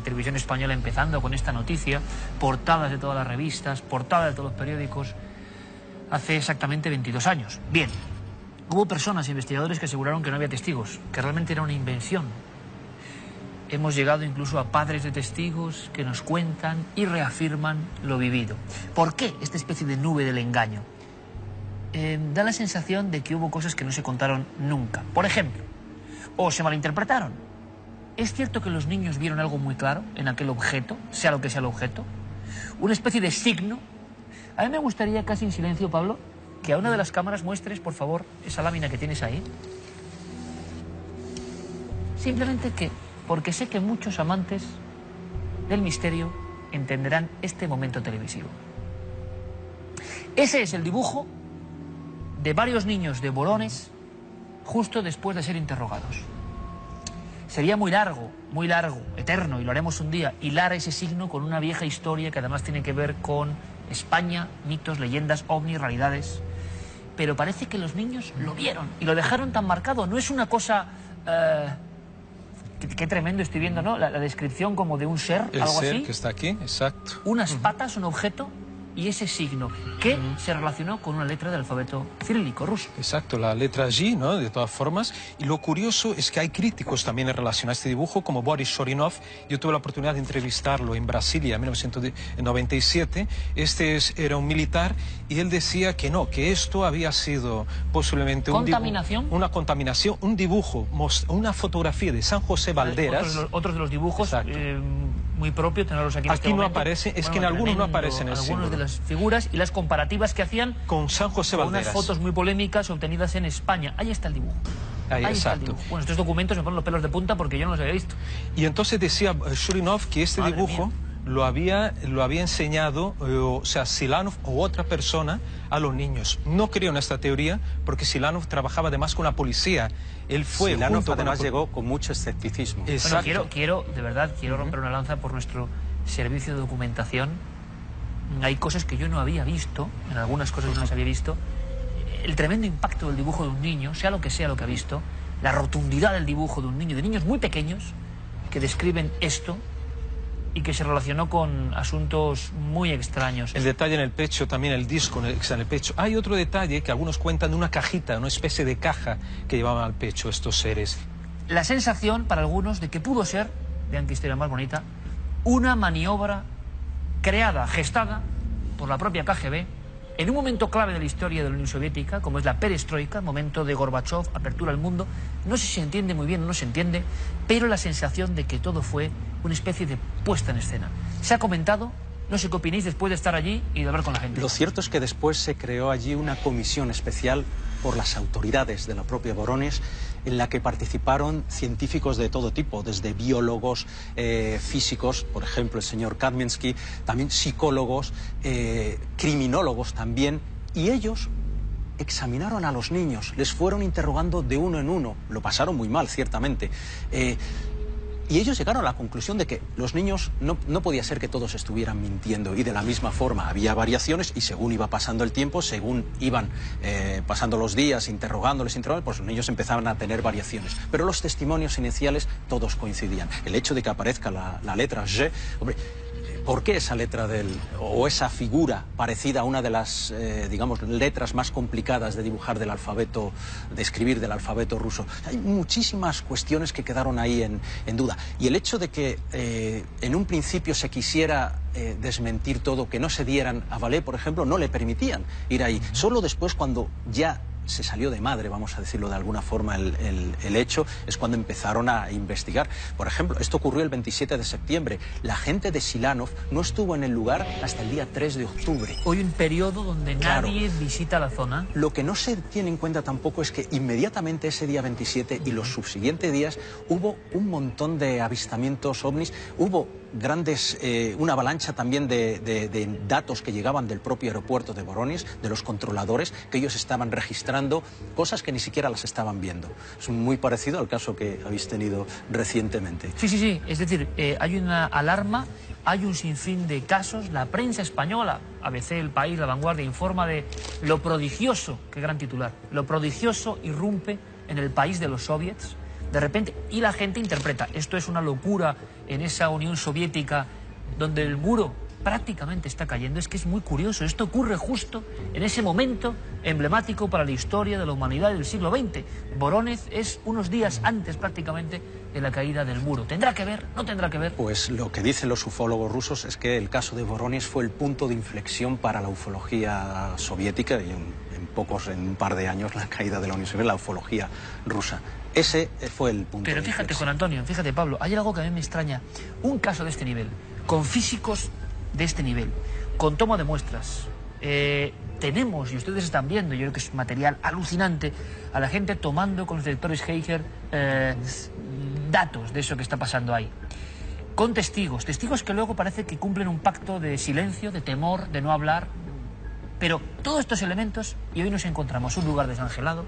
televisión española empezando con esta noticia, portadas de todas las revistas, portadas de todos los periódicos, hace exactamente 22 años. Bien, hubo personas, investigadores, que aseguraron que no había testigos, que realmente era una invención. Hemos llegado incluso a padres de testigos que nos cuentan y reafirman lo vivido. ¿Por qué esta especie de nube del engaño? Da la sensación de que hubo cosas que no se contaron nunca. Por ejemplo, o se malinterpretaron. ¿Es cierto que los niños vieron algo muy claro en aquel objeto, sea lo que sea el objeto? Una especie de signo. A mí me gustaría, casi en silencio, Pablo, que a una de las cámaras muestres, por favor, esa lámina que tienes ahí. Simplemente porque sé que muchos amantes del misterio entenderán este momento televisivo. Ese es el dibujo de varios niños de Vorónezh justo después de ser interrogados. Sería muy largo, eterno, y lo haremos un día, hilar ese signo con una vieja historia que además tiene que ver con España, mitos, leyendas, ovnis, realidades. Pero parece que los niños lo vieron y lo dejaron tan marcado. No es una cosa... Qué tremendo estoy viendo, ¿no? La descripción como de un ser, el algo ser así. Que está aquí, exacto. Unas patas, un objeto y ese signo que se relacionó con una letra del alfabeto cirílico ruso. Exacto, la letra G, ¿no? De todas formas. Y lo curioso es que hay críticos también en relación a este dibujo, como Boris Shorinov. Yo tuve la oportunidad de entrevistarlo en Brasilia en 1997. Era un militar y él decía que no, que esto había sido posiblemente una contaminación, un dibujo, una fotografía de San José Valderas. Otros de los dibujos muy propios, tenerlos aquí en este momento. No aparece, es que en algunos no aparecen en el símbolo. Algunos de las figuras y las comparativas que hacían con San José Valderas. Unas fotos muy polémicas obtenidas en España. Ahí está el dibujo. Ahí está el dibujo. Bueno, estos documentos me ponen los pelos de punta porque yo no los había visto. Y entonces decía Shorinov que este dibujo lo había enseñado, o sea, Silanov o otra persona a los niños. No creo en esta teoría porque Silanov trabajaba además con la policía. Él fue Silanov además llegó con mucho escepticismo. Bueno, de verdad, quiero romper una lanza por nuestro servicio de documentación. Hay cosas que yo no había visto, en algunas cosas no las había visto. El tremendo impacto del dibujo de un niño, sea lo que ha visto, la rotundidad del dibujo de un niño, de niños muy pequeños que describen esto y que se relacionó con asuntos muy extraños. El detalle en el pecho, también el disco que está en el pecho. Hay otro detalle que algunos cuentan de una cajita, una especie de caja que llevaban al pecho estos seres. La sensación para algunos de que pudo ser, vean qué historia más bonita, una maniobra creada, gestada por la propia KGB en un momento clave de la historia de la Unión Soviética, como es la perestroika, momento de Gorbachev, apertura al mundo. No sé si se entiende muy bien o no se entiende, pero la sensación de que todo fue una especie de puesta en escena. Se ha comentado, no sé qué opinéis después de estar allí y de hablar con la gente. Lo cierto es que después se creó allí una comisión especial por las autoridades de la propia Vorónezh, en la que participaron científicos de todo tipo, desde biólogos, físicos, por ejemplo el señor Kadminsky, también psicólogos, criminólogos también, y ellos examinaron a los niños, les fueron interrogando de uno en uno, lo pasaron muy mal, ciertamente. Y ellos llegaron a la conclusión de que los niños no podía ser que todos estuvieran mintiendo, y de la misma forma había variaciones, y según iba pasando el tiempo, según iban pasando los días interrogándoles, pues los niños empezaban a tener variaciones. Pero los testimonios iniciales todos coincidían. El hecho de que aparezca la letra G, hombre, ¿por qué esa letra o esa figura parecida a una de las, digamos, letras más complicadas de dibujar del alfabeto, de escribir del alfabeto ruso? Hay muchísimas cuestiones que quedaron ahí en duda. Y el hecho de que en un principio se quisiera desmentir todo, que no se dieran a valer, por ejemplo, no le permitían ir ahí. Solo después, cuando ya se salió de madre, vamos a decirlo de alguna forma, el hecho, es cuando empezaron a investigar. Por ejemplo, esto ocurrió el 27 de septiembre. La gente de Silanov no estuvo en el lugar hasta el día 3 de octubre. Hoy un periodo donde nadie visita la zona. Lo que no se tiene en cuenta tampoco es que inmediatamente ese día 27 y los subsiguientes días hubo un montón de avistamientos ovnis, hubo una avalancha también de datos que llegaban del propio aeropuerto de Vorónezh, de los controladores, que ellos estaban registrando cosas que ni siquiera las estaban viendo. Es muy parecido al caso que habéis tenido recientemente. Sí. Es decir, hay una alarma, hay un sinfín de casos. La prensa española, ABC, El País, La Vanguardia, informa de lo prodigioso, qué gran titular, lo prodigioso irrumpe en el país de los soviets, De repente, y la gente interpreta, esto es una locura en esa Unión Soviética donde el muro prácticamente está cayendo. Es que es muy curioso, esto ocurre justo en ese momento emblemático para la historia de la humanidad del siglo XX. Vorónezh es unos días antes prácticamente de la caída del muro. ¿Tendrá que ver? ¿No tendrá que ver? Pues lo que dicen los ufólogos rusos es que el caso de Vorónezh fue el punto de inflexión para la ufología soviética y en un par de años la caída de la Unión Soviética, la ufología rusa. Ese fue el punto. Pero fíjate, Juan Antonio, fíjate, Pablo, hay algo que a mí me extraña. Un caso de este nivel, con físicos de este nivel, con toma de muestras, tenemos, y ustedes están viendo, yo creo que es material alucinante, a la gente tomando con los detectores Geiger datos de eso que está pasando ahí. Con testigos que luego parece que cumplen un pacto de silencio, de temor, de no hablar. Pero todos estos elementos, y hoy nos encontramos un lugar desangelado,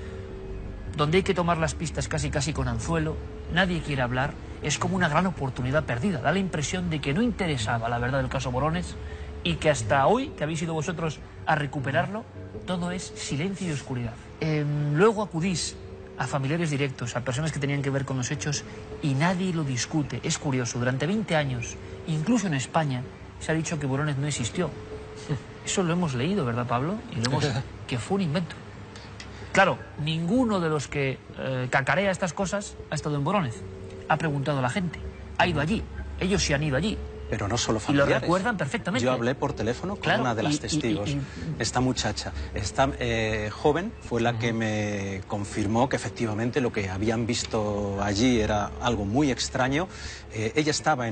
donde hay que tomar las pistas casi con anzuelo, nadie quiere hablar, es como una gran oportunidad perdida. Da la impresión de que no interesaba la verdad del caso Vorónezh y que hasta hoy, que habéis ido vosotros a recuperarlo, todo es silencio y oscuridad. Luego acudís a familiares directos, a personas que tenían que ver con los hechos y nadie lo discute. Es curioso, durante 20 años, incluso en España, se ha dicho que Vorónezh no existió. Eso lo hemos leído, ¿verdad, Pablo? Y lo hemos... que fue un invento. Claro, ninguno de los que cacarea estas cosas ha estado en Vorónezh. Ha preguntado a la gente. Ha ido allí. Ellos sí han ido allí. Pero no solo familiares. Y lo recuerdan perfectamente. Yo hablé por teléfono con una de las testigos. Esta muchacha, esta joven, fue la que me confirmó que efectivamente lo que habían visto allí era algo muy extraño. Ella estaba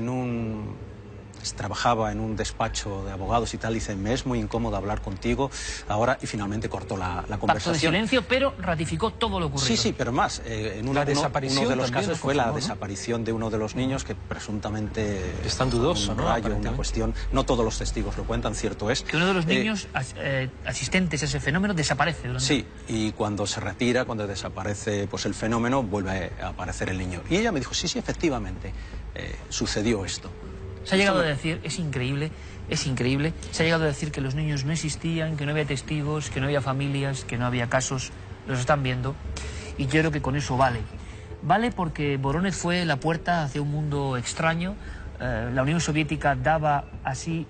trabajaba en un despacho de abogados y tal, dice, me es muy incómodo hablar contigo ahora, y finalmente cortó la conversación. Pacto de silencio, pero ratificó todo lo ocurrido. Sí, pero más, uno de los casos fue la desaparición de uno de los niños que presuntamente... Es tan dudoso, ¿no? Una cuestión, no todos los testigos lo cuentan, cierto es. Que uno de los niños asistentes a ese fenómeno desaparece. Sí, y cuando se retira, cuando desaparece pues el fenómeno, vuelve a aparecer el niño. Y ella me dijo, sí, efectivamente, sucedió esto. Se ha llegado a decir, es increíble, se ha llegado a decir que los niños no existían, que no había testigos, que no había familias, que no había casos, los están viendo, y yo creo que con eso vale. Vale porque Vorónezh fue la puerta hacia un mundo extraño. La Unión Soviética daba así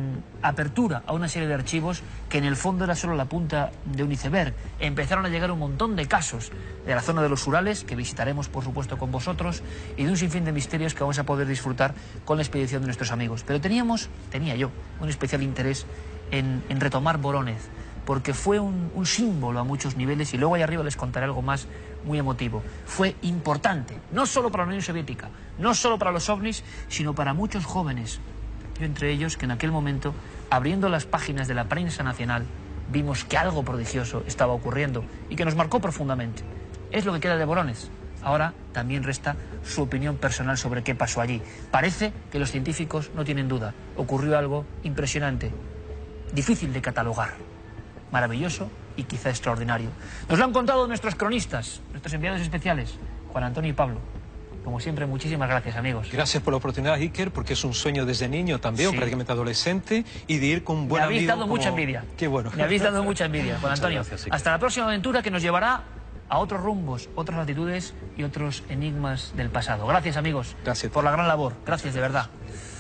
apertura a una serie de archivos que en el fondo era solo la punta de un iceberg. Empezaron a llegar un montón de casos de la zona de los Urales, que visitaremos por supuesto con vosotros, y de un sinfín de misterios que vamos a poder disfrutar con la expedición de nuestros amigos. Pero tenía yo un especial interés en retomar Vorónezh, porque fue un símbolo a muchos niveles, y luego ahí arriba les contaré algo más muy emotivo. Fue importante, no solo para la Unión Soviética, no solo para los ovnis, sino para muchos jóvenes. Yo entre ellos, que en aquel momento, abriendo las páginas de la prensa nacional, vimos que algo prodigioso estaba ocurriendo y que nos marcó profundamente. Es lo que queda de Vorónezh. Ahora también resta su opinión personal sobre qué pasó allí. Parece que los científicos no tienen duda. Ocurrió algo impresionante, difícil de catalogar, maravilloso y quizá extraordinario. Nos lo han contado nuestros cronistas, nuestros enviados especiales, Juan Antonio y Pablo. Como siempre, muchísimas gracias, amigos. Gracias por la oportunidad, Iker, porque es un sueño desde niño también, prácticamente adolescente, y de ir con un buen amigo. Me habéis dado mucha envidia. Qué bueno. Me habéis dado mucha envidia, Juan Antonio. Gracias, hasta la próxima aventura que nos llevará a otros rumbos, otras latitudes y otros enigmas del pasado. Gracias, amigos, gracias por la gran labor. Gracias, de verdad.